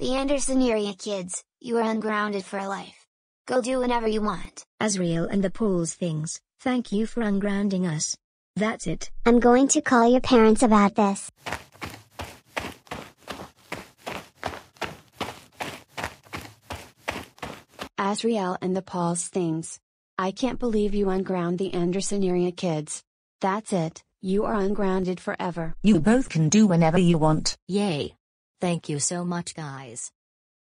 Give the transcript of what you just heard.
The Andersoneria kids, you are ungrounded for life. Go do whatever you want. Azriel and the Paul's things, thank you for ungrounding us. That's it. I'm going to call your parents about this. Azriel and the Paul's things. I can't believe you unground the Andersoneria kids. That's it, you are ungrounded forever. You both can do whenever you want. Yay. Thank you so much, guys.